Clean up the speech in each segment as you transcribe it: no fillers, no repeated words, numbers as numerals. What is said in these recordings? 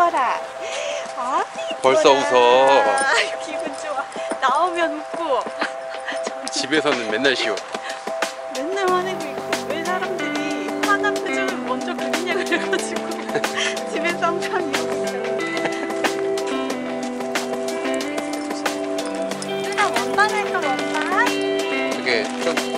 웃어라. 아, 벌써 웃어. 기분 좋아. 나오면 웃고. 집에서는 맨날 쉬워. 맨날 화내고 있고. 왜 사람들이 화난 표정을 먼저 그리냐 그래가지고 집에서 항상 이러고 있어요. 누나 원반 할까 원반? 그게 좀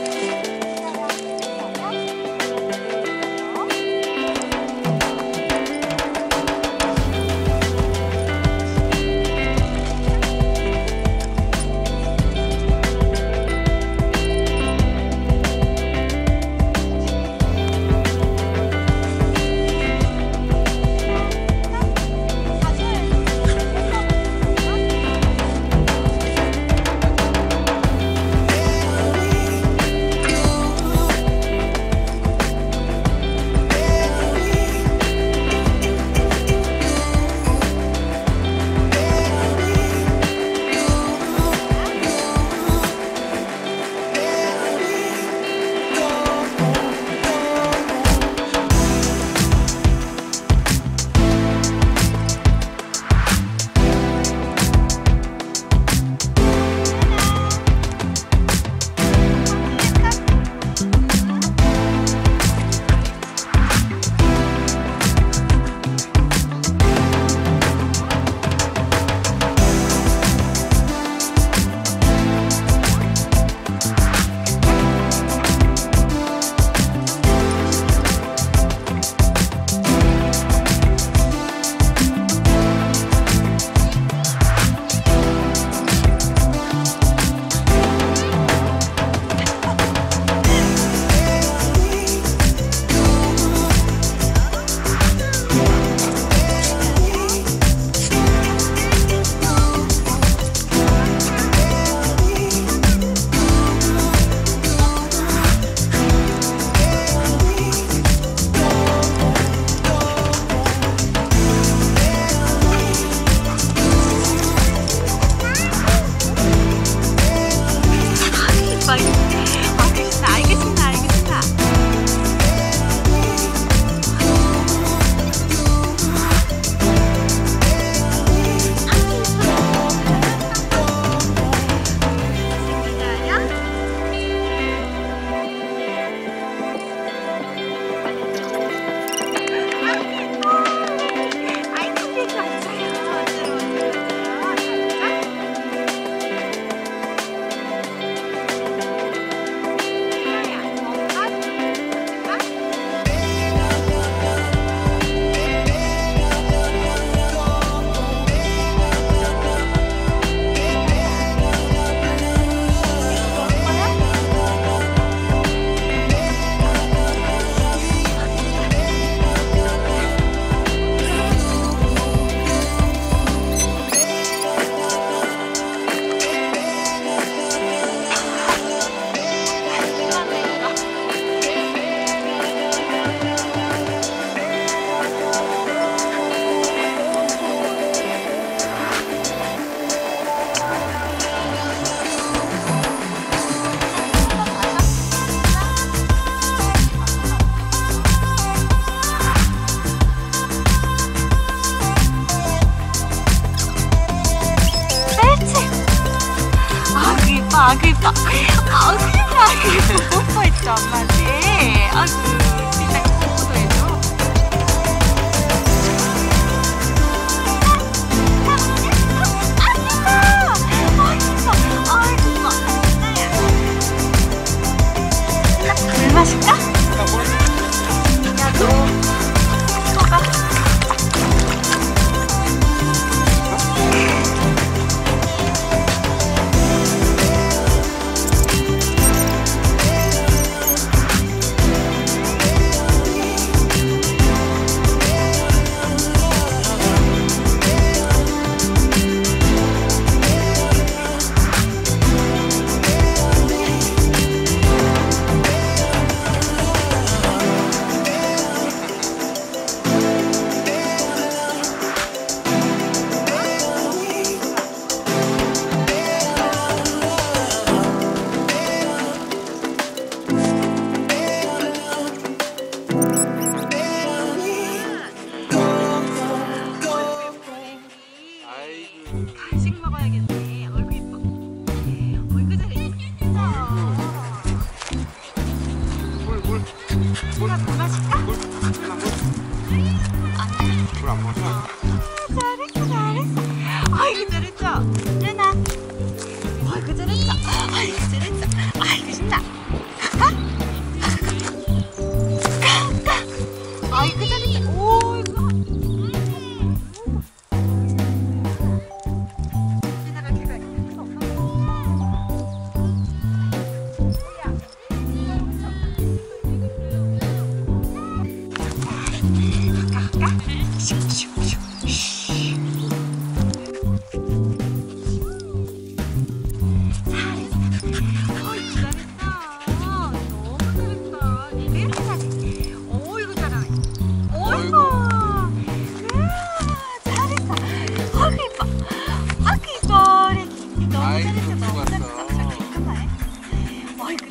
아그 이뻐. 아우 세상에. 뽀뽀했죠 엄마한테. 아이고 진짜 뽀뽀도 해줘. 물 마실까? 야 너.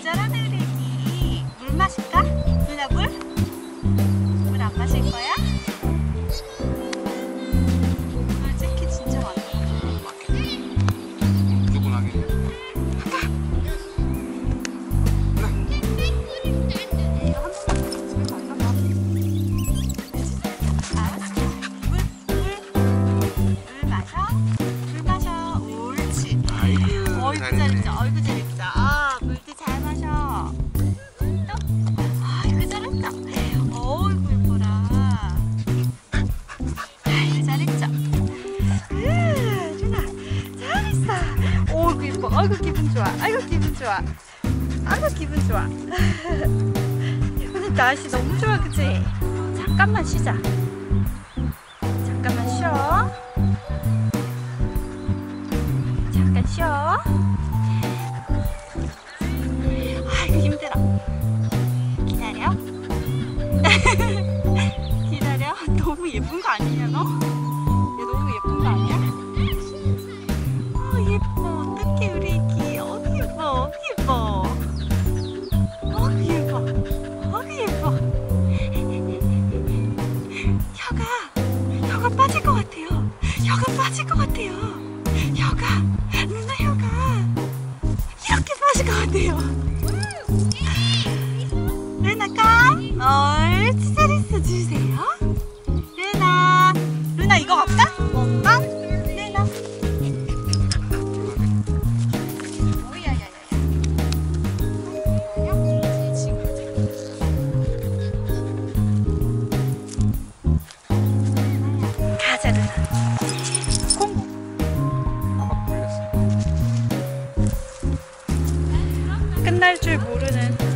잘하네 우리 애기. 물 마실까? 누나 물? 물 안 마실 거야? 물 찌키 진짜 많아. 무조건 하겠네. 어이구 잘했죠. 어이구 잘했죠. 물도 잘 마셔. 또 아이고 잘했죠. 어이구 예뻐라. 아이고 잘했죠. 준아 잘했어. 어이구 예뻐. 아이고 기분 좋아. 아이고 기분 좋아. 아이고 기분 좋아. 오늘 날씨 너무 좋아 그치? 잠깐만 쉬자. 잠깐만 쉬어. 잠깐 쉬어. 아이고 힘들어. 기다려. 기다려. 너무 예쁜 거 아니냐 너? 얘 너무 예쁜 거 아니야? 예뻐. 어떡해 우리 애기. 어구 예뻐. 어구 예뻐. 어구 예뻐. 어구 예뻐. 혀가 빠질 것 같아요. 혀가 빠질 것 같아요. 혀가 누나 혀가 이렇게 빠질 것 같아요. 루나가 옳지 잘했어. 주세요. 루나 이거 갈까? 원반 루나 오야야야야 가자 루나. 끝날 줄 모르는